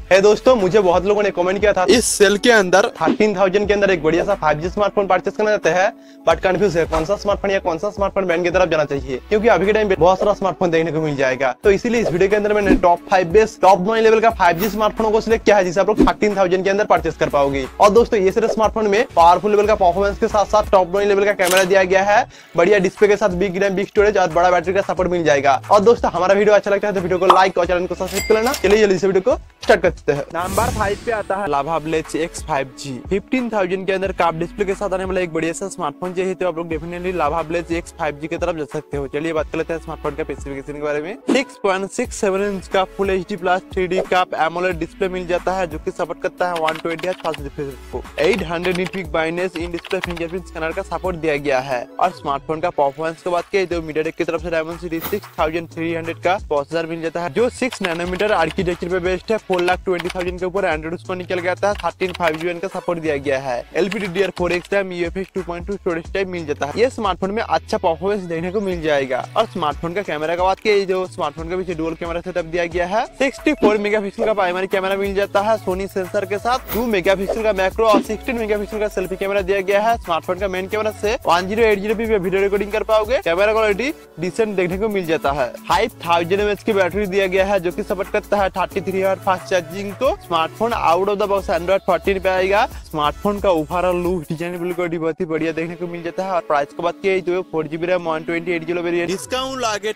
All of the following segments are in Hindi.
है दोस्तों, मुझे बहुत लोगों ने कमेंट किया था इस सेल के अंदर 13,000 के अंदर एक बढ़िया सा 5G स्मार्टफोन परचेस करना चाहते हैं, बट कंफ्यूज है कौन सा स्मार्टफोन या कौन सा स्मार्टफोन ब्रांड की तरफ जाना चाहिए, क्योंकि अभी के टाइम पे बहुत सारा स्मार्टफोन देखने को मिल जाएगा। तो इसीलिए इस वीडियो के अंदर मैंने टॉप 5 बेस्ट टॉप 9 लेवल का 5G स्मार्टफोन को सिलेक्ट किया है, जिसे आप लोग 13,000 के अंदर परचेस कर पाओगे। और दोस्तों ये सारे स्मार्टफोन में पावरफुल लेवल का परफॉर्मेंस के साथ साथ टॉप 9 लेवल का कैमरा दिया गया है, बढ़िया डिस्प्ले के साथ बिग रैम बिग स्टोरेज और बड़ा बैटरी का सपोर्ट मिल जाएगा। और दोस्तों हमारा वीडियो अच्छा लगता है तो वीडियो को लाइक और चैनल को सब्सक्राइब कर लेना। चलिए जल्दी से वीडियो को स्टार्ट करते हैं। नंबर 5 पे आता है लावा ब्लेज X 5G। 15,000 के अंदर कर्व डिस्प्ले के साथ आने वाला एक बढ़िया सा स्मार्टफोन चाहिए तो आप लोग डेफिनेटली लावा ब्लेज X 5G की तरफ जा सकते हो। चलिए बात कर लेते हैं स्मार्टफोन का स्पेसिफिकेशन के बारे में। 6.67 इंच का फुल HD प्लस 3D का एमोलेड डिस्प्ले मिल जाता है, जो कि सपोर्ट करता है 120 Hz फास्ट रिफ्रेश को। 800 nit peak brightness in display fingerprint scanner का सपोर्ट दिया गया है। और स्मार्टफोन का परफॉर्मेंस की बात करें तो मीडियाटेक की तरफ से Dimensity 6300 का प्रोसेसर मिल जाता है, जो 6 नैनोमीटर आर्किटेक्चर पे बेस्ड है। 4,20,000 के ऊपर एंड्रॉइड उसको निकल गया था। 13 5G का सपोर्ट दिया गया है। LPDDR4X RAM UFS 2.2 storage type मिल जाता है। ये स्मार्टफोन में अच्छा परफॉर्मेंस देखने को मिल जाएगा। और स्मार्टफोन का कैमरा का बात की जो स्मार्टफोन के पीछे डुअल कैमरा सेटअप दिया गया है। 64 मेगापिक्सल का प्राइमरी कैमरा मिल जाता है सोनी सेंसर के साथ। 2 मेगापिक्सल का मैक्रो और 16 मेगापिक्सल का सेल्फी कैमरा दिया गया है। स्मार्टफोन का मेन कैमरा से 1080p पे वीडियो रिकॉर्डिंग कर पाओगे। कैमरा क्वालिटी डिसेंट देखने को मिल जाता है। 5000 mAh की बैटरी दिया गया है, जो कि सपोर्ट करता है 33 Hz फास्ट चार्जिंग को। Smartphone out of the box Android 14 पे आएगा। स्मार्टफोन का ओवरऑल लुक डिजाइन बिल्कुल बहुत ही बढ़िया देखने को मिल जाता है। और प्राइस की बात की तो 4GB RAM 128GB variant discount लाके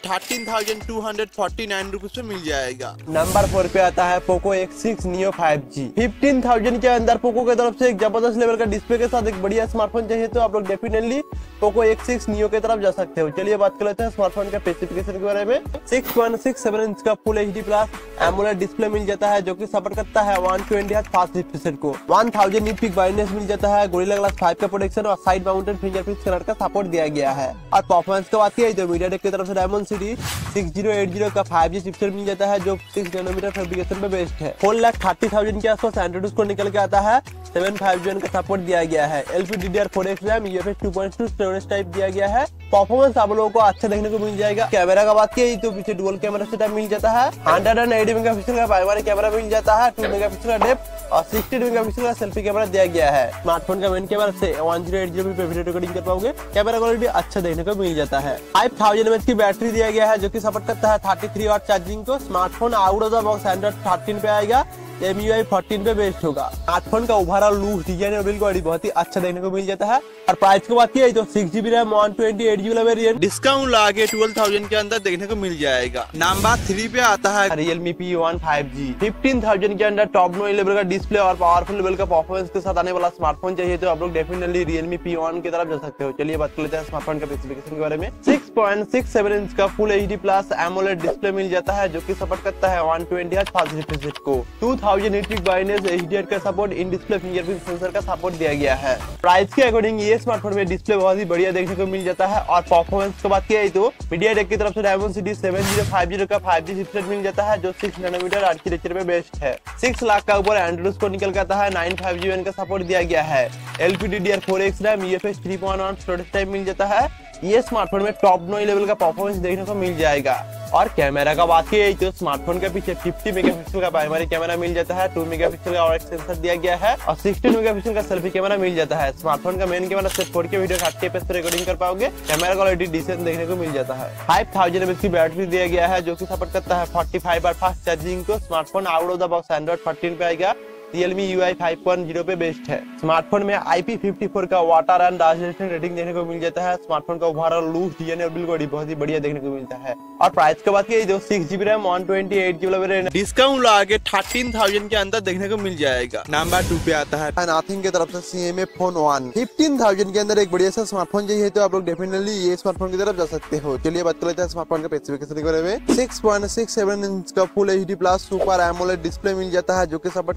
13,249 रुपीज में मिल जाएगा। नंबर 4 पे आता है पोको X6 Neo 5G। 15,000 के अंदर पोको की तरफ से एक जबरदस्त लेवल का डिस्प्ले के साथ एक बढ़िया स्मार्टफोन चाहिए तो आप लोग डेफिनेटली पोको X6 Neo की तरफ जा सकते हो। चलिए बात कर लेते हैं स्मार्टफोन के स्पेसिफिकेशन के बारे में। 6.67 इंच का full HD plus AMOLED display मिल जाता है, जो कि सपोर्ट करता है 120 Hz फास्ट रिफ्रेश को। 1000 निट पिक ब्राइटनेस मिल जाता है। गोरिल्ला ग्लास 5 का प्रोटेक्शन और साइड माउंटेड फिंगरप्रिंट स्कैनर का सपोर्ट दिया गया है। और परफॉर्मेंस की बात की तो मीडियाटेक की तरफ से Dimensity 6080 का 5G चिपसेट मिल जाता है, जो 6 नैनोमीटर फैब्रिकेशन पे बेस्ड है। 4,30,000 के आसपास एंड्रॉइड उसको निकल के आता है। 7 5G का सपोर्ट दिया गया है। LPDDR4X RAM UFS 2.2 storage type दिया गया है। परफॉर्मेंस आप लोगों को अच्छा देखने को मिल जाएगा। कैमरा का बात की तो पीछे डुअल कैमरा सेटअप मिल जाता है। 180 मेगापिक्सल का प्राइमरी कैमरा मिल जाता है। 2 मेगापिक्सल का डेप्थ और 60 मेगापिक्सल का सेल्फी कैमरा दिया गया है। स्मार्टफोन का मेन कैमरा से 1080p पे वीडियो रिकॉर्डिंग कर पाओगे। कैमरा क्वालिटी अच्छा देखने को मिल जाता है। 5000 mAh की बैटरी दिया गया है, जो कि सपोर्ट करता है 33 Hz चार्जिंग को। Smartphone out of the box Android 13 पे आएगा। MIUI 14 पे बेस्ड होगा। स्मार्टफोन का ओवरऑल लुक डिजाइन और बिल्ड क्वालिटी बहुत ही अच्छा देखने को मिल जाता है। और प्राइस की बात की तो 6GB RAM 128GB variant discount लाके 12,000 के अंदर देखने को मिल जाएगा। नंबर 3 पे आता है Realme P1 5G। 15,000 के अंदर टॉप 9 लेवल का डिस्प्ले और पावरफुल लेवल का परफॉर्मेंस के साथ आने वाला स्मार्टफोन चाहिए तो आप लोग डेफिनेटली Realme P1 की तरफ जा सकते हो। चलिए बात कर लेते हैं स्मार्टफोन के स्पेसिफिकेशन के बारे में। 6.67 इंच का full HD plus AMOLED display मिल जाता है, जो कि सपोर्ट करता है 120 Hz फास्ट रिफ्रेश को। 2000 निट पिक ब्राइटनेस HDR का support in display fingerprint sensor का सपोर्ट दिया गया है। प्राइस के अकॉर्डिंग ये स्मार्टफोन में डिस्प्ले बहुत ही बढ़िया देखने को मिल जाता है। और परफॉर्मेंस की बात की तो मीडियाटेक की तरफ से Dimensity 7050 का 5G चिपसेट मिल जाता है, जो 6 नैनोमीटर आर्किटेक्चर पे बेस्ड है। 6 लाख का ऊपर एंड्रॉइड को निकल के आता है। 9 5G का सपोर्ट दिया गया है। LPDDR4X RAM UFS 3.1 storage type मिल जाता है। ये स्मार्टफोन में टॉप 9 लेवल का परफॉर्मेंस देखने को मिल जाएगा। और कैमरा का बात की तो स्मार्टफोन के पीछे 50 मेगापिक्सल का प्राइमरी कैमरा मिल जाता है। 2 मेगापिक्सल का और सेंसर दिया गया है और 16 मेगापिक्सल का सेल्फी कैमरा मिल जाता है। स्मार्टफोन का मेन कैमरा से 4K वीडियो 30fps पे रिकॉर्डिंग कर पाओगे। कैमरा क्वालिटी डिसेंट देखने को मिल जाता है। 5000 mAh की बैटरी दिया गया है, जो कि सपोर्ट करता है 45 Hz फास्ट चार्जिंग को। Smartphone out of the box Android 14 पे आएगा। Realme UI 5.0 पे बेस्ड है। स्मार्टफोन में IP54 का water and dust resistant rating देखने को मिल जाता है। स्मार्टफोन का ओवरऑल लुक डिजाइन और बिल्ड क्वालिटी बहुत ही बढ़िया देखने को मिलता है। और प्राइस की बात की तो 6GB RAM 128GB variant discount लाके 13,000 के अंदर देखने को मिल जाएगा। नंबर 2 पे आता है Nothing की तरफ से CMA Phone 1। 15,000 के अंदर एक बढ़िया सा स्मार्टफोन चाहिए तो आप लोग डेफिनेटली ये स्मार्टफोन की तरफ जा सकते हो। चलिए बात कर लेते हैं स्मार्टफोन के स्पेसिफिकेशन के बारे में। 6.67 इंच का full HD plus super AMOLED display मिल जाता है, जो कि सपोर्ट करता है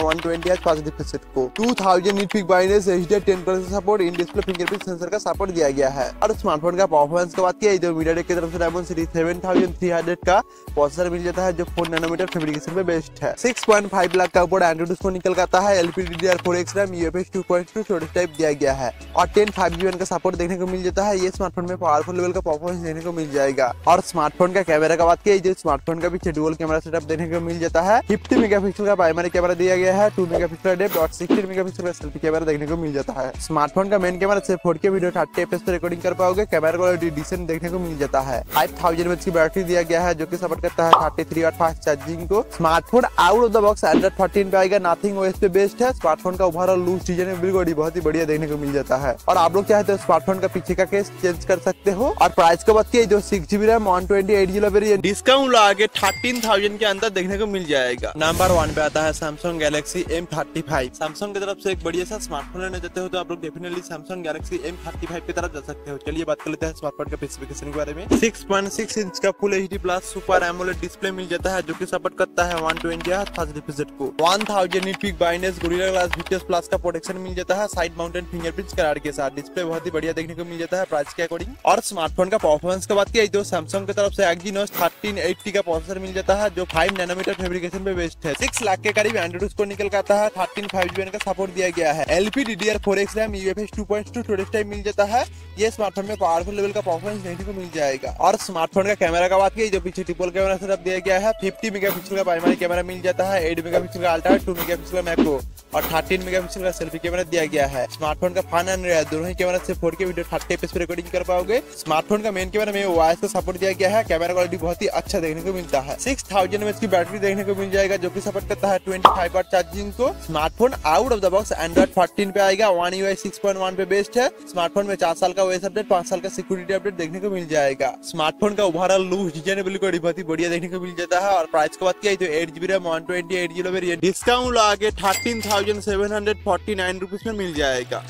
120Hz फास्ट रिफ्रेश रेट को 2000 nit peak brightness HDR 10% support, in display fingerprint sensor का सपोर्ट दिया गया है। और स्मार्टफोन का परफॉर्मेंस की बात की तो MediaTek की तरफ से Dimensity 7300 का प्रोसेसर मिल जाता है जो 4 नैनोमीटर फैब्रिकेशन में बेस्ड है। 6.5 लाख का ऊपर एंड्रॉइड उसको निकल का आता है। LPDDR4X RAM UFS 2.2 storage type दिया गया है और 10 5G का सपोर्ट देखने को मिल जाता है। ये स्मार्टफोन में पावरफुल लेवल का परफॉर्मेंस देखने को मिल जाएगा। और स्मार्टफोन का कैमरा का बात की तो स्मार्टफोन का पीछे डुअल कैमरा सेटअप देखने को मिल जाता है। 50 मेगापिक्सल का प्राइमरी कैमरा दिया गया है, 2 मेगापिक्सल डेप्थ और 16 मेगापिक्सल का सेल्फी कैमरा देखने को मिल जाता है। स्मार्टफोन का मेन कैमरा से 4K वीडियो 30 FPS पे रिकॉर्डिंग कर पाओगे। कैमरा क्वालिटी डिसेंट देखने को मिल जाता है। 5000 mAh की बैटरी दिया गया है जो कि सपोर्ट करता है 33 वाट फास्ट चार्जिंग को। Smartphone out of the box Android 14 पे आएगा, नथिंग OS पे बेस्ड है। स्मार्टफोन का ओवरऑल लुक डिजाइन बिल्कुल बहुत ही बढ़िया देखने को मिल जाता है। और आप लोग चाहे तो स्मार्टफोन का पीछे का केस चेंज कर सकते हो। और प्राइस की बात की जो 6GB RAM 128GB variant discount आगे 13,000 के अंदर देखने को मिल जाएगा। नंबर 1 पे आता है Samsung Galaxy M35। सैमसंग की तरफ से एक बढ़िया सा स्मार्टफोन लेने जाते हो तो आप लोग डेफिनेटली Samsung Galaxy M35 की तरफ जा सकते हो। चलिए बात कर लेते हैं स्मार्टफोन का स्पेसिफिकेशन के बारे में। 6.6 इंच का full HD plus super AMOLED display मिल जाता है जो कि सपोर्ट करता है 120Hz फास्ट रिफ्रेश रेट को। 1000 nit peak brightness Gorilla glass VTS plus का प्रोटेक्शन मिल जाता है साइड माउंटेड फिंगरप्रिंट कार्ड के साथ। डिस्प्ले बहुत ही बढ़िया देखने को मिल जाता है प्राइस के अकॉर्डिंग। और स्मार्टफोन का परफॉर्मेंस की बात की तो Samsung की तरफ से Exynos 1380 का प्रोसेसर मिल जाता है जो 5 नैनोमीटर फैब्रिकेशन पे बेस्ड है। 6 लाख के करीब एंड्रॉइड को निकल का आता है। 13 5G का सपोर्ट दिया गया है। LPDDR4X RAM UFS 2.2 storage type मिल जाता है। ये स्मार्टफोन में पावरफुल लेवल का परफॉर्मेंस देखने को मिल जाएगा। और स्मार्टफोन का कैमरा का बात की जो पीछे ट्रिपल कैमरा सेटअप दिया गया है। 50 मेगापिक्सल का प्राइमरी कैमरा मिल जाता है, 8 मेगापिक्सल का अल्ट्रा, 2 मेगापिक्सल का मैक्रो और 13 मेगापिक्सल का सेल्फी कैमरा दिया गया है। स्मार्टफोन का फ्रंट एंड रियर दोनों ही कैमरा से 4K वीडियो 30 FPS पे रिकॉर्डिंग कर पाओगे। स्मार्टफोन का मेन कैमरा में वॉइस का सपोर्ट दिया गया है। कैमरा क्वालिटी बहुत ही अच्छा देखने को मिलता है। 6000 mAh की बैटरी देखने को मिल जाएगा जो कि सपोर्ट करता है 25 वाट चार्जिंग को। Smartphone out of the box Android 14 पे आएगा, One UI 6.1 पे बेस्ड है। स्मार्टफोन में 4 साल का OS अपडेट, 5 साल का सिक्योरिटी अपडेट देखने को मिल जाएगा। स्मार्टफोन का ओवरऑल लुक डिजाइन बिल्कुल बहुत ही बढ़िया देखने को मिल जाता है। और प्राइस की बात की तो 8GB RAM 128GB variant discount आगे 13,749 रुपीज में मिल जाएगा।